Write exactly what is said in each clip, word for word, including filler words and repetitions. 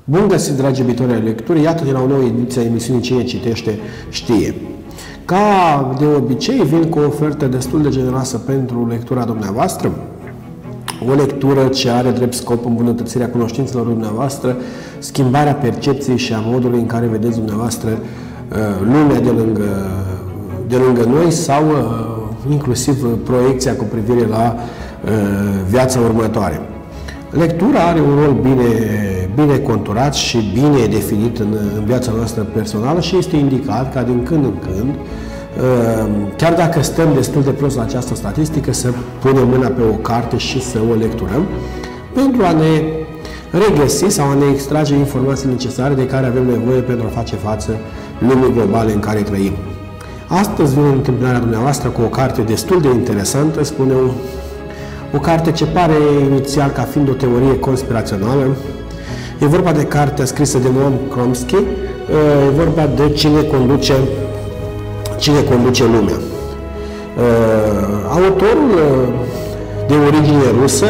Bun găsit, dragi iubitori ai lecturii! Iată din la o nouă ediție a emisiunii Cine citește știe. Ca de obicei, vin cu o ofertă destul de generoasă pentru lectura dumneavoastră. O lectură ce are drept scop îmbunătățirea cunoștințelor dumneavoastră, schimbarea percepției și a modului în care vedeți dumneavoastră lumea de lângă, de lângă noi sau inclusiv proiecția cu privire la viața următoare. Lectura are un rol bine, bine conturat și bine definit în, în viața noastră personală și este indicat ca din când în când, chiar dacă stăm destul de prost la această statistică, să punem mâna pe o carte și să o lecturăm pentru a ne regăsi sau a ne extrage informații necesare de care avem nevoie pentru a face față lumii globale în care trăim. Astăzi vin în întâmpinarea dumneavoastră cu o carte destul de interesantă, spune eu, o carte ce pare inițial ca fiind o teorie conspirațională. E vorba de cartea scrisă de Noam Chomsky, e vorba de cine conduce, cine conduce lumea. Autorul de origine rusă,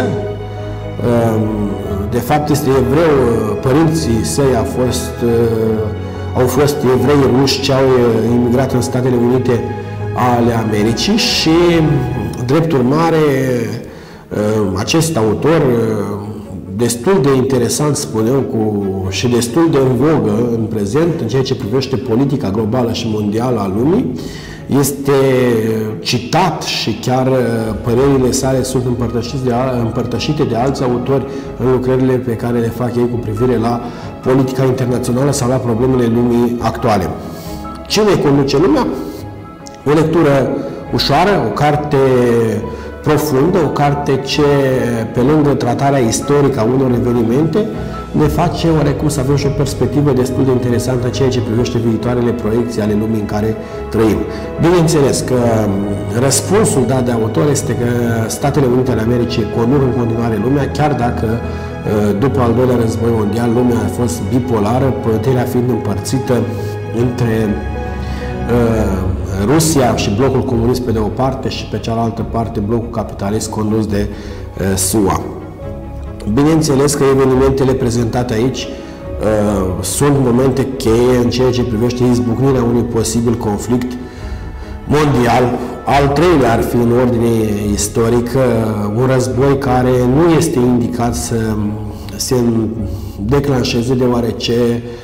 de fapt este evreu, părinții săi au fost, au fost evrei ruși ce au imigrat în Statele Unite ale Americii și, drept urmare, acest autor, destul de interesant, spun eu, cu, și destul de în vogă în prezent, în ceea ce privește politica globală și mondială a lumii, este citat și chiar părerile sale sunt împărtășite de, împărtășite de alți autori în lucrările pe care le fac ei cu privire la politica internațională sau la problemele lumii actuale. Cine conduce lumea? O lectură ușoară, o carte profundă, o carte ce, pe lângă tratarea istorică a unor evenimente, ne face oarecum să avem și o perspectivă destul de interesantă în ceea ce privește viitoarele proiecții ale lumii în care trăim. Bineînțeles că răspunsul dat de autor este că Statele Unite ale Americii conduc în continuare lumea, chiar dacă după al doilea război mondial lumea a fost bipolară, puterea fiind împărțită între Rusia și blocul comunist pe de o parte și pe cealaltă parte blocul capitalist condus de uh, S U A. Bineînțeles că evenimentele prezentate aici uh, sunt momente cheie în ceea ce privește izbucnirea unui posibil conflict mondial. Al treilea ar fi în ordine istorică un război care nu este indicat să se declanșeze, deoarece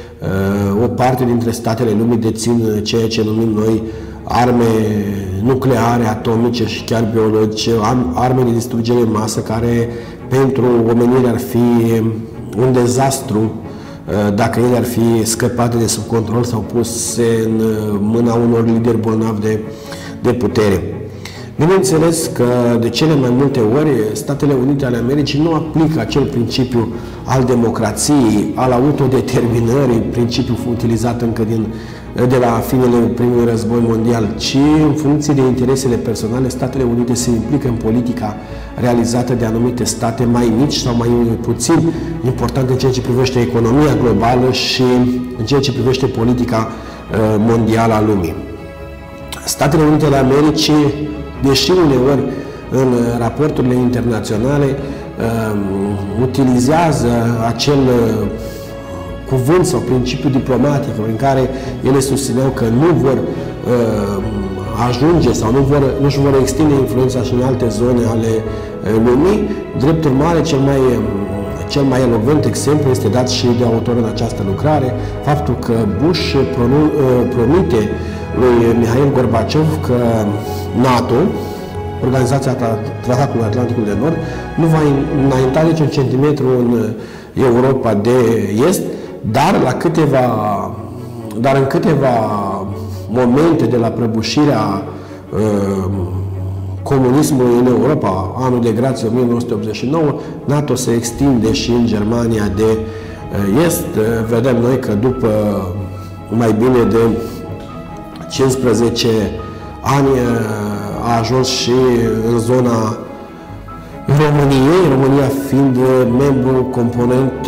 uh, o parte dintre statele lumii dețin ceea ce numim noi arme nucleare, atomice și chiar biologice, arme de distrugere în masă, care pentru omenire ar fi un dezastru dacă ele ar fi scăpate de sub control sau puse în mâna unor lideri bolnavi de, de putere. Bineînțeles că de cele mai multe ori Statele Unite ale Americii nu aplică acel principiu al democrației, al autodeterminării, principiul utilizat încă din, de la finele primului război mondial, ci în funcție de interesele personale, Statele Unite se implică în politica realizată de anumite state mai mici sau mai puțin importante în ceea ce privește economia globală și în ceea ce privește politica mondială a lumii. Statele Unite ale Americii, deși uneori în raporturile internaționale uh, utilizează acel uh, cuvânt sau principiu diplomatic în care ele susțineau că nu vor uh, ajunge sau nu vor, nu își vor extinde influența și în alte zone ale uh, lumii, drept urmare, cel mai, cel mai elocvent exemplu este dat și de autor în această lucrare, faptul că Bush pronu, uh, promite lui Mihail Gorbaciov că NATO, Organizația Tratatului Atlanticului de Nord, nu va înainta niciun centimetru în Europa de Est, dar, la câteva, dar în câteva momente de la prăbușirea uh, comunismului în Europa, anul de grație o mie nouă sute optzeci și nouă, NATO se extinde și în Germania de uh, Est. Vedem noi că după mai bine de cincisprezece ani a ajuns și în zona României, România fiind membru component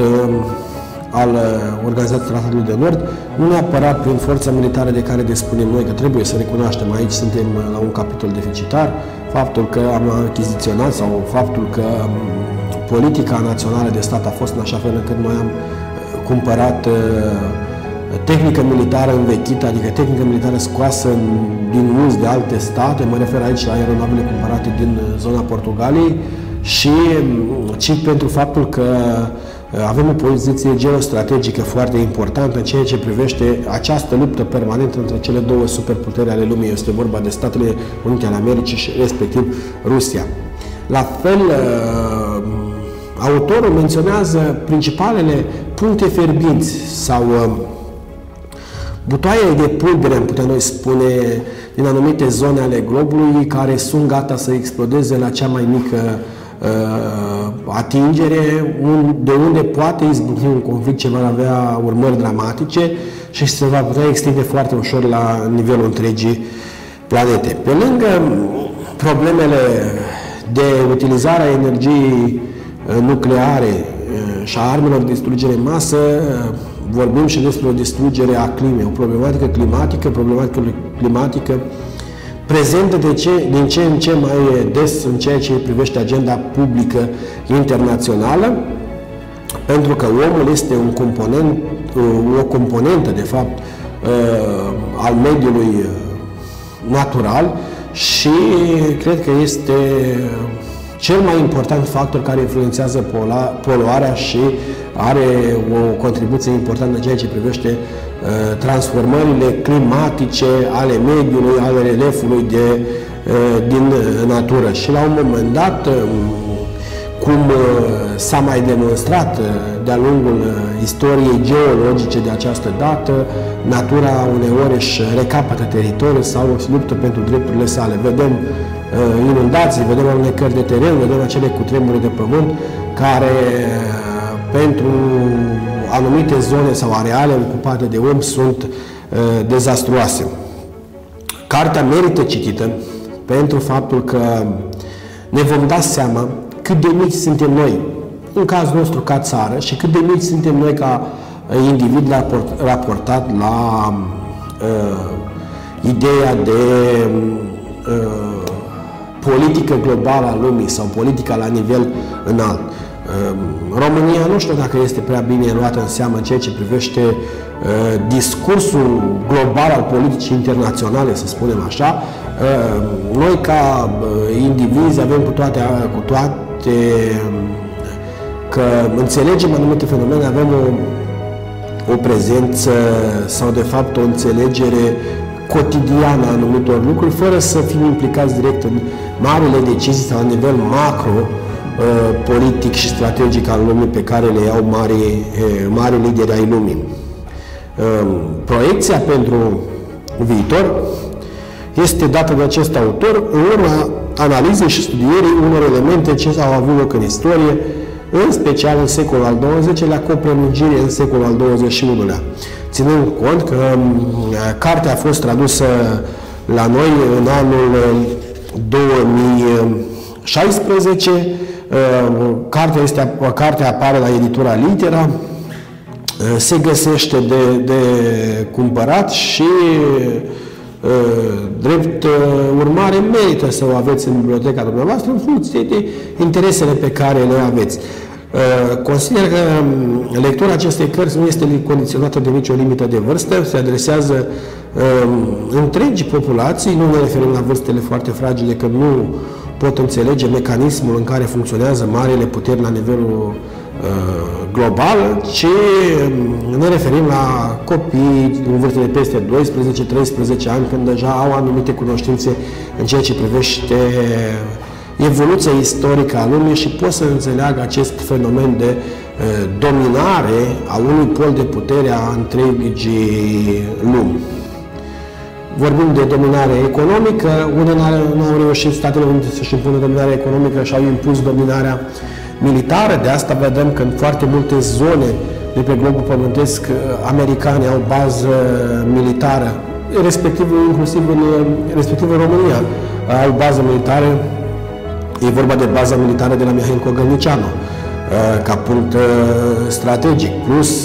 al Organizației Tratatului de Nord, nu neapărat prin forța militară de care dispunem noi, că trebuie să recunoaștem, aici suntem la un capitol deficitar, faptul că am achiziționat sau faptul că politica națională de stat a fost în așa fel încât noi am cumpărat tehnică militară învechită, adică tehnică militară scoasă din uz de alte state, mă refer aici la aeronavele cumpărate din zona Portugaliei, și ci pentru faptul că avem o poziție geostrategică foarte importantă în ceea ce privește această luptă permanentă între cele două superputeri ale lumii. Este vorba de Statele Unite ale Americii și respectiv Rusia. La fel, autorul menționează principalele puncte fierbinți sau butoaie de pulbere, am putea noi spune, din anumite zone ale globului, care sunt gata să explodeze la cea mai mică uh, atingere, un, de unde poate izbucni un conflict ce va avea urmări dramatice și se va putea extinde foarte ușor la nivelul întregii planete. Pe lângă problemele de utilizare a energiei nucleare și a armelor de distrugere în masă, vorbim și despre o distrugere a climei, o problematică climatică, problematică climatică prezentă de ce, din ce în ce mai des în ceea ce privește agenda publică internațională, pentru că omul este un component, o componentă, de fapt, al mediului natural și cred că este cel mai important factor care influențează poluarea și are o contribuție importantă în ceea ce privește uh, transformările climatice ale mediului, ale reliefului de, uh, din natură. Și la un moment dat, uh, cum uh, s-a mai demonstrat uh, de-a lungul uh, istoriei geologice de această dată, natura uneori își recapătă teritoriul sau se luptă pentru drepturile sale. Vedem inundații, vedem alunecări de teren, vedem acele cutremure de pământ care pentru anumite zone sau areale ocupate de om sunt uh, dezastruoase. Cartea merită citită pentru faptul că ne vom da seama cât de mici suntem noi, în cazul nostru ca țară, și cât de mici suntem noi ca individ raportat la uh, ideea de uh, politică globală a lumii sau politica la nivel înalt. România nu știu dacă este prea bine luată în seamă în ceea ce privește uh, discursul global al politicii internaționale, să spunem așa. Uh, noi ca uh, indivizi avem cu toate, cu toate că înțelegem anumite fenomene, avem o, o prezență sau de fapt o înțelegere cotidiană a anumitor lucruri, fără să fim implicați direct în marile decizii sau la nivel macro, politic și strategic al lumii pe care le iau mari, mari lideri ai lumii. Proiecția pentru viitor este dată de acest autor în urma analizei și studierii unor elemente ce au avut loc în istorie, în special în secolul al douăzeci-lea, cu o prelungire în secolul al douăzeci și unu-lea. Ținând cont că cartea a fost tradusă la noi în anul două mii șaisprezece, cartea, este, cartea apare la editura Litera, se găsește de, de cumpărat și drept urmare merită să o aveți în biblioteca dumneavoastră în funcție de interesele pe care le aveți. Consider că lectura acestei cărți nu este condiționată de nicio limită de vârstă, se adresează întregii populații, nu ne referim la vârstele foarte fragile, că nu pot înțelege mecanismul în care funcționează marile puteri la nivelul uh, global, ci ne referim la copii în vârstă de peste doisprezece treisprezece ani, când deja au anumite cunoștințe în ceea ce privește evoluția istorică a lumii și pot să înțeleagă acest fenomen de uh, dominare a unui pol de putere a întregii lumi. Vorbim de dominare economică, unde nu au reușit Statele Unite să-și impună dominarea economică și au impus dominarea militară. De asta vedem că în foarte multe zone de pe globul pământesc americani au bază militară, respectiv inclusiv în, respectiv în România au bază militară. E vorba de baza militară de la Mihail Cogălnicianu ca punct strategic, plus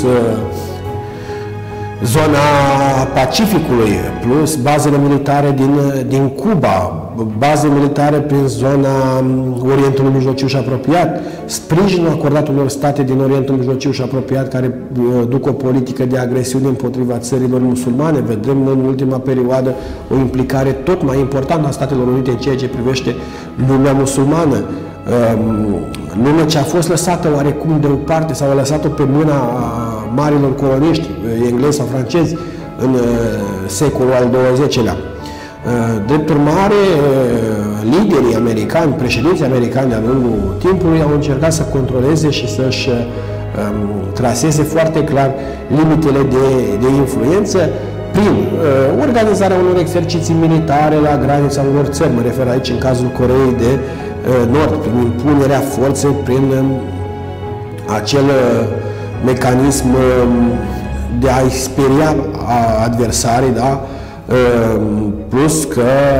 zona Pacificului, plus bazele militare din, din Cuba, baze militare prin zona Orientului Mijlociu și apropiat, sprijinul acordat unor state din Orientul Mijlociu și apropiat care duc o politică de agresiune împotriva țărilor musulmane. Vedem în ultima perioadă o implicare tot mai importantă a Statelor Unite în ceea ce privește lumea musulmană. Lume ce a fost lăsată oarecum deoparte sau a lăsat-o pe mâna marilor coloniști, englezi sau francezi, în secolul al douăzeci-lea. Drept urmare, liderii americani, președinții americani de-a lungul timpului au încercat să controleze și să-și um, traseze foarte clar limitele de, de influență prin uh, organizarea unor exerciții militare la granița unor țări. Mă refer aici în cazul Coreei de uh, Nord, prin impunerea forței, prin um, acel uh, mecanism uh, de a-i speria adversarii, da? Plus că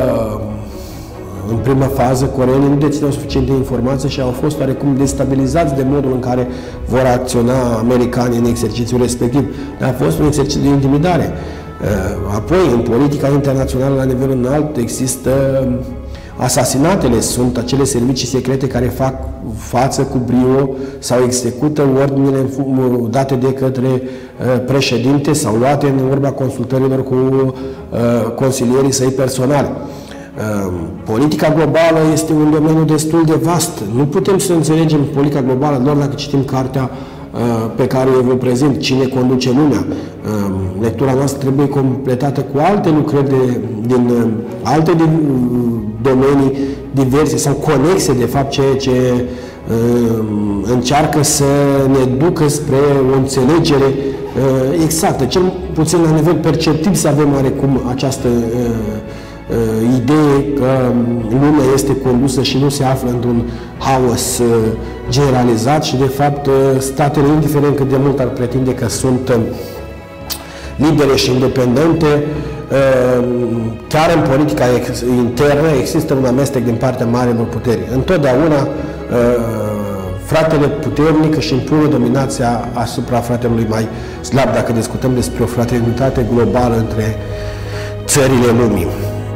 în prima fază coreenii nu dețineau suficiente informații și au fost oarecum destabilizați de modul în care vor acționa americanii în exercițiul respectiv. A fost un exercițiu de intimidare. Apoi, în politica internațională la nivel înalt există asasinatele, sunt acele servicii secrete care fac față cu brio sau execută ordinele date de către președinte sau luate în urma consultărilor cu consilierii săi personali. Politica globală este un domeniu destul de vast. Nu putem să înțelegem politica globală doar dacă citim cartea pe care eu vă prezint, Cine conduce lumea. Lectura noastră trebuie completată cu alte lucrări de, din alte din, domenii diverse sau conexe, de fapt, ceea ce uh, încearcă să ne ducă spre o înțelegere uh, exactă, cel puțin la nivel perceptiv să avem oarecum această uh, uh, idee că lumea este condusă și nu se află într-un haos uh, generalizat și, de fapt, uh, statele, indiferent cât de mult ar pretinde că sunt uh, libere și independente, chiar în politica internă există un amestec din partea marilor puteri. Întotdeauna fratele puternic își impune dominația asupra fratelui mai slab, dacă discutăm despre o fraternitate globală între țările lumii.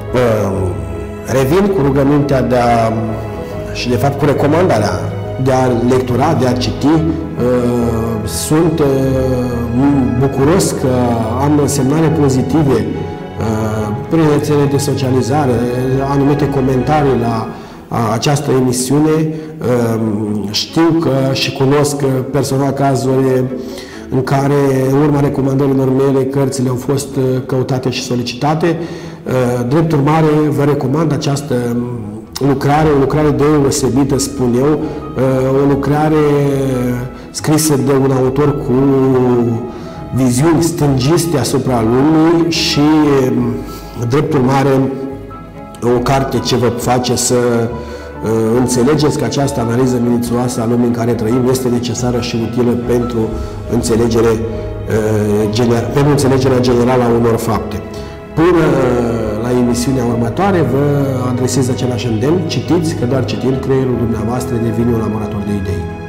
Revin cu rugămintea de a, și de fapt cu recomandarea de a lectura, de a citi. Sunt bucuros că am semnale pozitive prin rețele de socializare, anumite comentarii la această emisiune. Știu că și cunosc personal cazuri în care, în urma recomandărilor mele, cărțile au fost căutate și solicitate. Drept urmare, vă recomand această lucrare, o lucrare deosebită, spun eu, o lucrare scrisă de un autor cu viziuni stângiste asupra lumii și, drept urmare, o carte ce vă face să uh, înțelegeți că această analiză minuțioasă a lumii în care trăim este necesară și utilă pentru, înțelegere, uh, gener pentru înțelegerea generală a unor fapte. Până uh, la emisiunea următoare vă adresez același îndemn: citiți, că doar citind creierul dumneavoastră devine un laborator de idei.